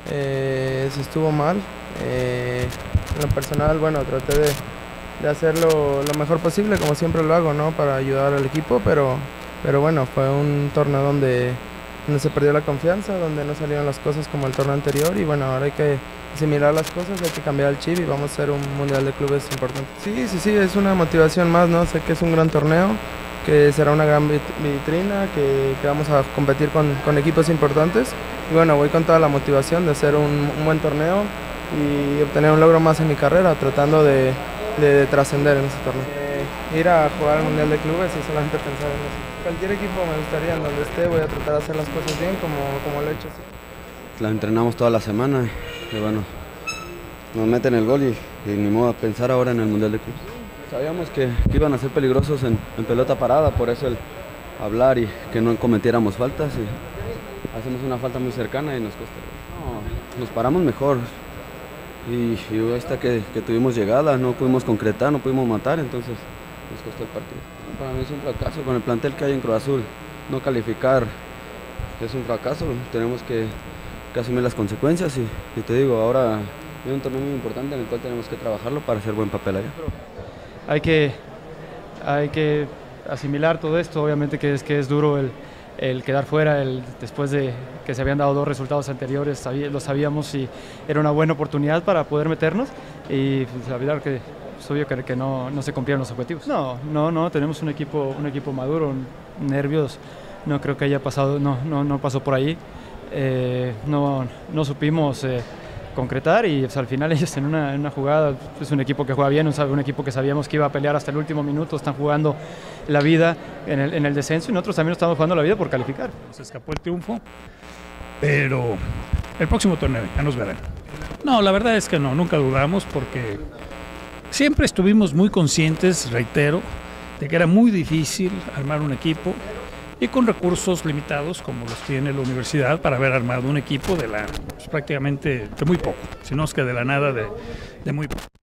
se estuvo mal. En lo personal, bueno, traté de hacerlo lo mejor posible, como siempre lo hago, ¿no? Para ayudar al equipo, pero bueno, fue un torneo donde se perdió la confianza, donde no salieron las cosas como el torneo anterior y bueno, ahora hay que asimilar las cosas, hay que cambiar el chip y vamos a hacer un mundial de clubes importante. Sí, es una motivación más, ¿no? Sé que es un gran torneo, que será una gran vitrina, que vamos a competir con equipos importantes y bueno, voy con toda la motivación de hacer un buen torneo y obtener un logro más en mi carrera, tratando de trascender en ese torneo. Ir a jugar al Mundial de Clubes y solamente pensar en eso. Cualquier equipo me gustaría, en donde esté, voy a tratar de hacer las cosas bien como lo he hecho. La entrenamos toda la semana y bueno, nos meten el gol y ni modo a pensar ahora en el Mundial de Clubes. Sabíamos que iban a ser peligrosos en pelota parada, por eso el hablar y que no cometiéramos faltas. Y hacemos una falta muy cercana y nos cuesta. No, nos paramos mejor. Y esta que tuvimos llegada, no pudimos concretar, no pudimos matar, entonces nos costó el partido. Para mí es un fracaso con el plantel que hay en Cruz Azul. No calificar es un fracaso, tenemos que asumir las consecuencias y te digo, ahora hay un torneo muy importante en el cual tenemos que trabajarlo para hacer buen papel allá. Hay que asimilar todo esto, obviamente que es duro el quedar fuera, después de que se habían dado dos resultados anteriores, lo sabíamos y era una buena oportunidad para poder meternos y pues, la verdad que es obvio que no se cumplieron los objetivos. No, tenemos un equipo maduro, nervios, no creo que haya pasado, no pasó por ahí, no supimos concretar y pues, al final ellos en una jugada, es un equipo que juega bien, un equipo que sabíamos que iba a pelear hasta el último minuto, están jugando la vida en el descenso y nosotros también estamos jugando la vida por calificar. Se escapó el triunfo, pero el próximo torneo ya nos verán. No, la verdad es que no, nunca dudamos porque siempre estuvimos muy conscientes, reitero, de que era muy difícil armar un equipo y con recursos limitados como los tiene la universidad para haber armado un equipo pues, prácticamente de muy poco, si no es que de la nada de muy poco.